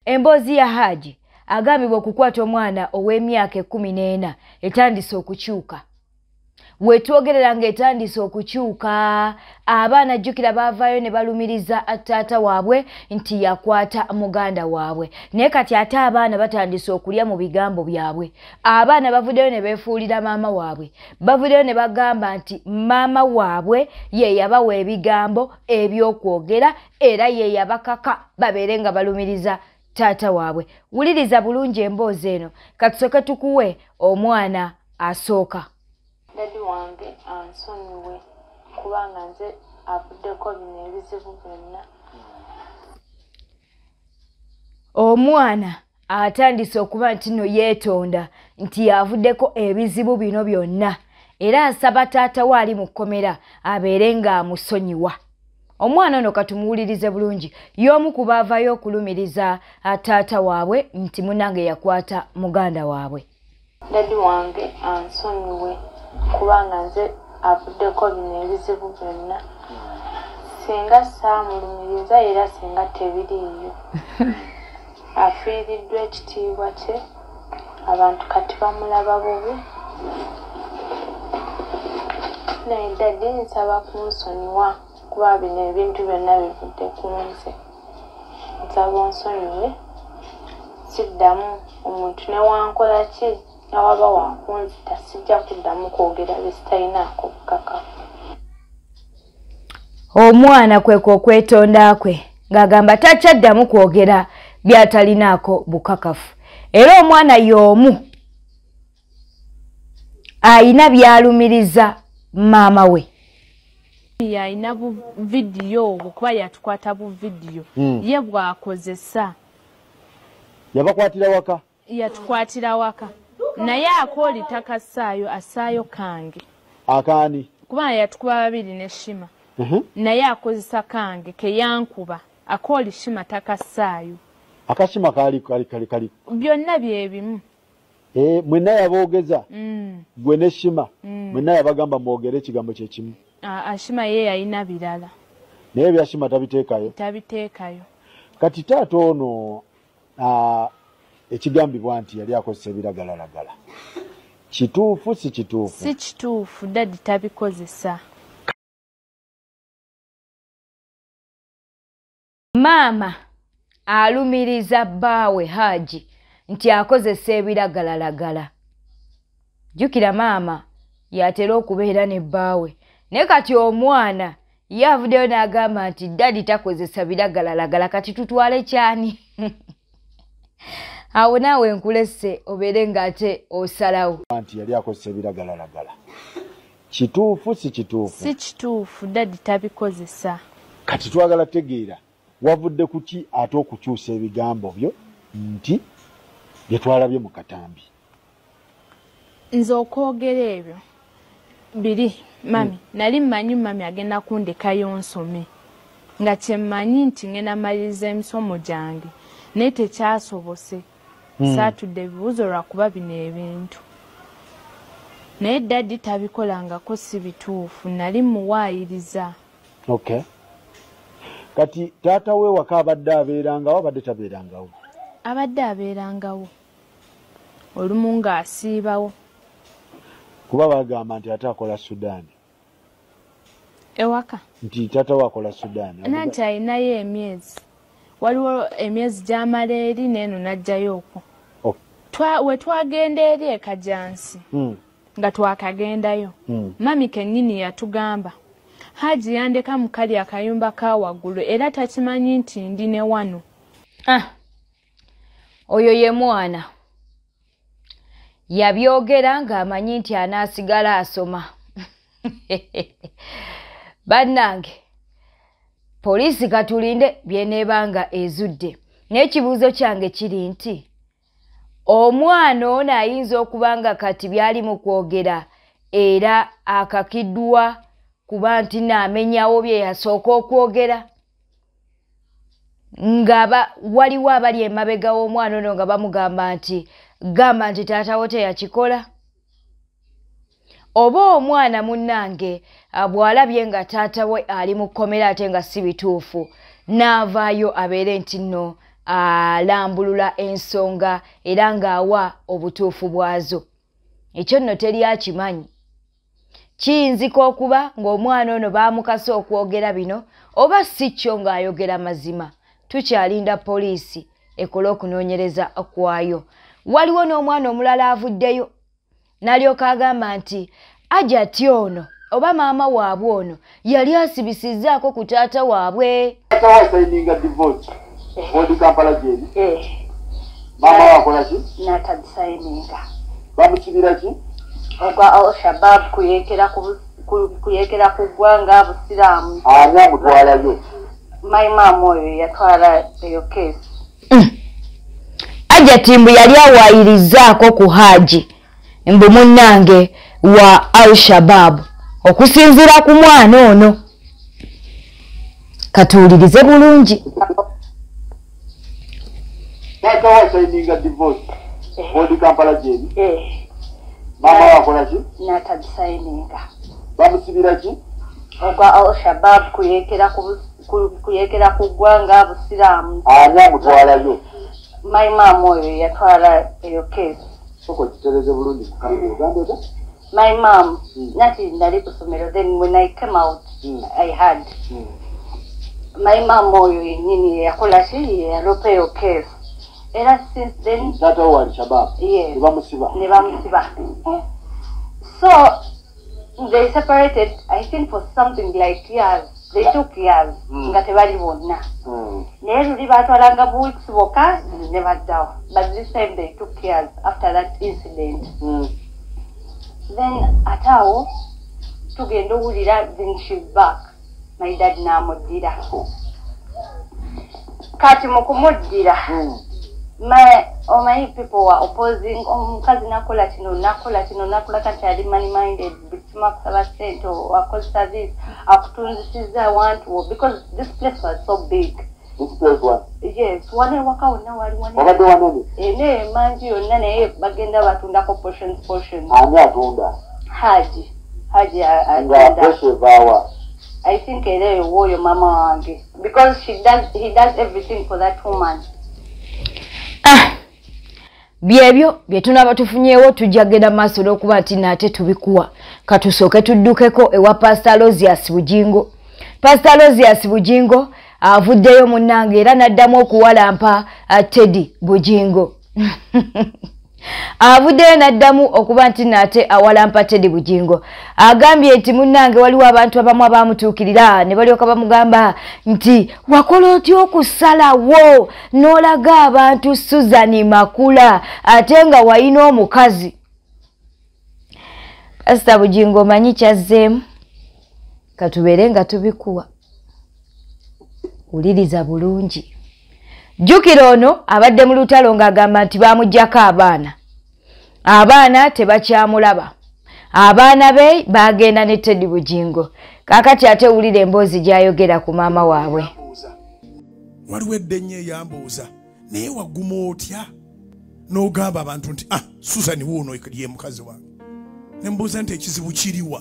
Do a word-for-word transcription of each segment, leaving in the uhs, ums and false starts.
emboozi ya Hajji agambibwa okukwata omwana ow'emyaka ekkumi n'ena etandise okukyuka. Wetwogerera ng'etandise okukyuka, abaana jjukira baavaayo ne balumiriza taata waabwe nti yakwata muganda waabwe. Naye kati ate abaana batandise okulya mu bigambo byabwe. Abaana bavuddeyo ne beefuulira maama waabwe. Bavuddeyo ne bagamba nti maama waabwe ye yabawa ebigambo eby'okwogera era ye yabakaka babeere nga balumiriza taata waabwe. Wuliriza bulungi emboozi eno. Katusooke tukuwe omwana asooka. Dadi wange ansonyiwe kubanga nze avuddeko bino ebizibu byonna. Omwana atandise okuba nti no yeetonda nti yavuddeko ebizibu bino byonna era asaba taata we ali mu kkomera abeere ng'amusonyiwa. Omwana ono katumuwulirize bulungi y'omu ku baavaayo okulumiriza taata waabwe nti munnange yakwata muganda waabwe. Dadi wange ansonyiwe kubanga nze avuddeko bino ebizibu byonna. Singa saamulumiriza era singa tebiriiyo. Afiiriddwa ekitiibwa kye, abantu kati bamulaba bubi. Naye dadi nsaba kunsonyiwa kuba bino ebintu byonna bivudde ku nze. Nsaba onsonyiwe, siddamu omuntu newankola ki nawaba wankunzita sijja kuddamu kwogera bisitalinaako bukakafu. Omwana kwe kwokwetonda kwe ng'agamba takyaddamu kwogera byatalinaako bukakafu. Era omwana y'omu ayina byalumiriza maama we. Yalina bu vidiyo kuba yatukwata bu vidiyo mm. ye bw'akozesa yabakwatira waka yatukwatira waka naye akooli takasaayo asaayo kange akaani kuba yatukuba babiri ne Shima uh -huh. naye akozesa kange ke yankuba akooli Shima takasaayo akashima kali kali kali kali byonna bye bimu. Eh mwenna yaboogeza mm. gwe ne Shima mm. mwenna yabagamba mwogere ekigambo kye kimu. Ashima ye yalina birala naye bya Shima tabiteekayo tabiteekayo. Kati taata ono uh, ekigambibwa nti yali akozesa ebiragalalagala kituufu si kituufu? Si kituufu, dadi tabikozesa. Maama alumiriza bbaawe Hajji nti akozesa ebiragalalagala. Jjukira maama yatera okubeera ne bbaawe. Naye kati omwana yavuddeyo n'agamba nti dadi takozesa biragalalagala kati tutwale kyani? Awo naawe nkulesse obeere ng'ate osalawo. Nti yali akozesa ebiragalalagala kituufu si kituufu? Si kituufu, dadi tabikozesa. Kati twagala tegeera wavudde kuki ate okukyusa ebigambo byo nti bye twalabye mu katambi? Nze okwogera ebyo biri mami mm. nali mmanyi mami agenda kundekayo nsome nga kyemmanyi nti ngenda maliriza emisomo gyange naye tekyasobose. mm. Saatudde ebibuuzo lwakuba bino ebintu naye dadi tabikolangako si bituufu, nali muwaayiriza. Okay. Kati taata we waka abadde abeerangawo abadde tabeerangawo? Abadde abeerangawo olumu ng'asiibawo. Kuba bagamba nti ate akola Sudaani. Ewaka? Nti taata we akola Sudaani. Nanti alinayo emyezi. Waliwo emyezi gy'amala eri n'eno n'ajjayo okwo. Okay. We twagenda eri e Kajansi mm. nga twakagendayo. mm. Mami kennyini yatugamba Hajji yandeka mu kali akayumba ka waggulu era takimanyi nti ndi ne wano. Ah, oyo ye mwana yabyogera ng'amanyi nti anaasigala asoma. Bannange poliisi katulinde byeneebanga ezudde. N'ekibuuzo kyange kiri nti omwana ono ayinza okuba nga kati byali mu kwogera era akakiddwa kuba nti naamenyawo bye yasooka okwogera ngaba waliwo abali emabega w'omwana ono nga bamugamba nti gamba nti taatawo teyakikola. Oba omwana munnange bw'alabye nga taata we ali mu kkomera ate nga si bituufu n'avaayo abeere nti nno alambulula ensonga era ng'awa obutuufu bwazo. Ekyo nno teri akimanyi. Kiyinzika okuba ng'omwana ono baamukasa okwogera bino oba si kyo ng'ayogera mazima. Tukyalinda poliisi ekole okunoonyereza kwayo. Waliwo n'omwana omulala avuddeyo n'alyoka agamba nti Hajjati ono oba maama waabwe ono yali asibisizzaako ku taata waabwe. Taata wasaininga divorce odi Kampala jeri. Eh. Mama wakola ki? N'atagisaininga. Bamusibira ki? Ogwa Al-Shabaab kuyekera ku kuyekera ku ggwanga Busiraamu. Ani amutwalayo? My mom oyo yatwala eyo case. Hajjati mbu yali awaayirizaako ku Hajji mbu munnange wa Al-Shabaab okusinziira ku mwana ono. Katuwulirize bulungi. Taata wasaininga divorce odi Kampala jeri. Eh. Mama wakola ki? N'atagisaininga. Bamusibira ki? Ogwa Al-Shabaab kuyekera ku kuyekera ku ggwanga Busiraamu. Ani amutwalayo? My mom oyo yatwala eyo case. Soko kitereze bulungi kukamera Uganda ota? My mom, mm. Nati ndali ku somero, then when I came out, mm. I had. Mm. My mom oyo nini yakola ki yalopa eyo case. Era since then. Tata wa Al-Shabaab. Yes. Ne bamusiba. Ne bamusiba. So they separated, I think, for something like years. They yeah. took years. Mm. Nga tebali bonna. Mm. Naye luli batwalanga buweeks bokka, never down. But this time they took years after that incident. Mm. Then atawo tugenda owulira, then she's back. My dad n'amuddira. Kati mu kumuddira. Mm. My all my people were opposing omukazi nakola kino nakola kino nakola kati ali money minded bituma kusaba sente wakozesa this akutunzisiza wantu because this place was so big. This place was? Yes, wane waka wonna wali wane. Wabadde wanene? Ene manji yonna naye bagenda batundako portions portions. Ani atunda? Hajji. Hajji atunda. Nga peshe vawa. I think ele woyo mama wange because she does he does everything for that woman. Ah, byebyo bye tunaba tufunyeewo tujjagenda maaso n'okuba nti nate tubikuwa katusooke tuddukeko ewa Pastor Lozias Bujingo. Pastor Lozias Bujingo avuddeyo munnange era n'addamu okuwalampa Teddy Bujingo. Avuddeyo n'addamu okuba nti nate awalampa Teddy Bujingo. Agambye nti munnange waliwo abantu abamu abaamutuukirira ne balyoka bamugamba nti wakola otya okusalawo n'olaga abantu Susan Makula ate nga wayina omukazi. Pastor Bujingo manyi kyazzeemu katubeere nga tubikuwa. Wuliriza bulungi. Jjukira ono abadde mu lutalo ng'agamba nti baamuggyako abaana. Abaana tebakyamulaba. Abaana be bagenda ne Teddy Bujingo. Kaakati ate wulira emboozi gy'ayogera ku maama waabwe. Waliwo eddenye eyambuuza naye wagguma otya n'ogamba abantu nti ah Susan wuuno ye mukazi wange. Ne mbuuza nti ekizibu kiriwa.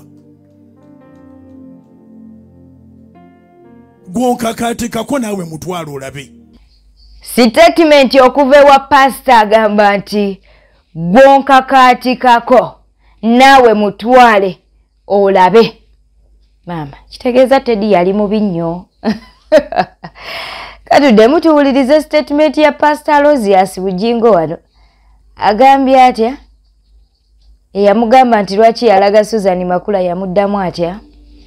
Gwonkakaatikako naawe mutwalo olabe. Statement okuva ewa pastor agamba nti gwonkakaatikako naawe mutwale olabe. Mama, kitegeeza Teddy yali mubi nnyo. Katuddemu tuwulirize statement ya Pastor Lozias Bujingo wano. Agambye atya? Eyamugamba nti lwaki yalaga Susan Makula yamuddamu atya?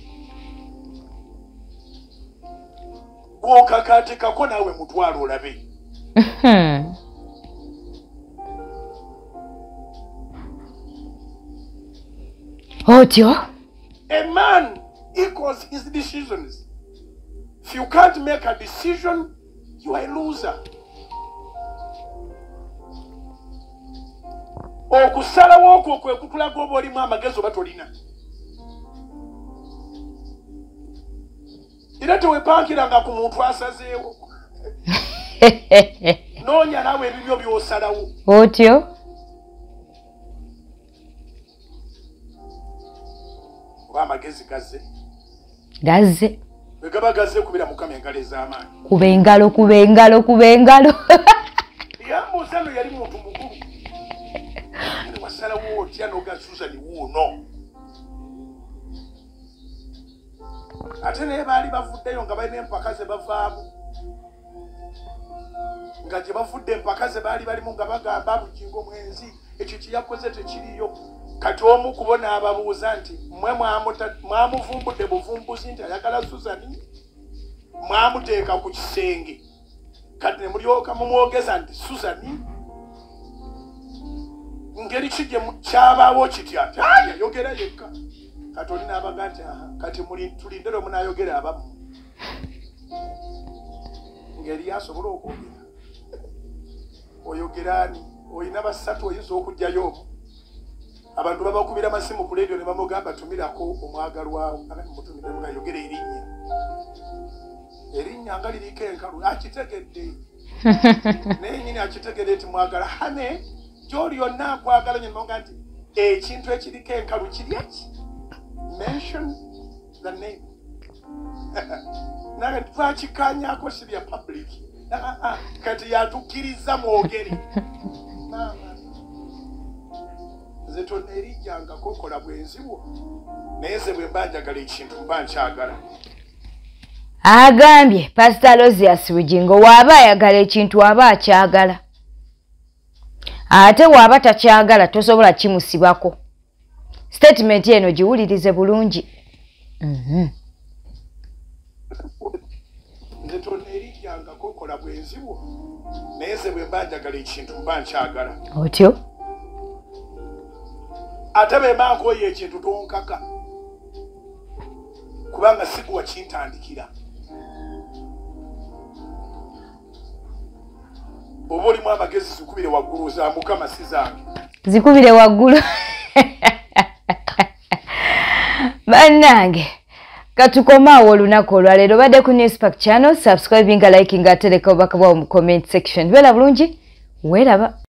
Gwonkakaatikako naawe mutwalo olabe. Otyo? A man equals his decisions. If you can't make a decision, you are a loser. Okusalawo okwo kwe kutulaga oba olimu amagezi oba tolina. Era tewepankiranga ku muntu asazeewo. Noonya naawe ebibyo by'osalawo. Otyo? Oba amagezi gazze. Gazze. begabagaze kubira mukama engalo ez'amaanyi kuba engalo kuba engalo kuba engalo yambuuzano yali muntu mukulu wasalawo otya noga Susan wuuno ate naye baali bavuddeyo nga balina empaka ze bavaamu nga gye bavudde empaka ze baali balimu nga bagamba bujingo mwenzi ekyo kyeyakoze tekiriyo kati omu kubona ababuuza nti mmwe mwamuvumbudde buvumbuzi nti ayagala Susan mwamuteeka ku kisenge kati ne mulyoka mumwogeza nti Susan ngeri ki gye kyabaawo kitya ati yayogera yekka kati olina abaga nti kati tulindere omunaayogera abamu ngeri yasobola okwogera oyogeraani olina basatu oyinza okugjayo omu abantu babakubira amasimu ku leediyo ne bamugamba tumirako omwagalwawo mutumire ngayogera erinnya erinnya nga liriko enkalu akitegedde naye nyini akitegedde nti mwagala hane gy'oli yonna akwagala nyenaga nti ekintu ekiriko enkalu kiryaki mention the name naga twakikanyako si bya public kati yatukkiriza mwogere nze tonna erijjangako kola bwenzibwo naye nze bwe mba njagala ekintu mba nkyagala agambye Pastor Lozias Bujingo waaba ayagala ekintu aba akyagala ate waaba takyagala tosobola kimusibako statement eno giwulirize bulungi nze tonna erijjangako kola bwenzibwo naye nze bwe mba njagala ekintu mba nkyagala otyo ate be mba nkooye ekintu tonkaka kubanga sikuwa kintandikira oba olimu amagezi zikubire waggulu za mukama si zange zikubire waggulu bannange katukomaawo olunaku olwaleero badde ku Newspark channel subscribing nga liking ate leka obubaka bwawo mu comment section beera bulungi weeraba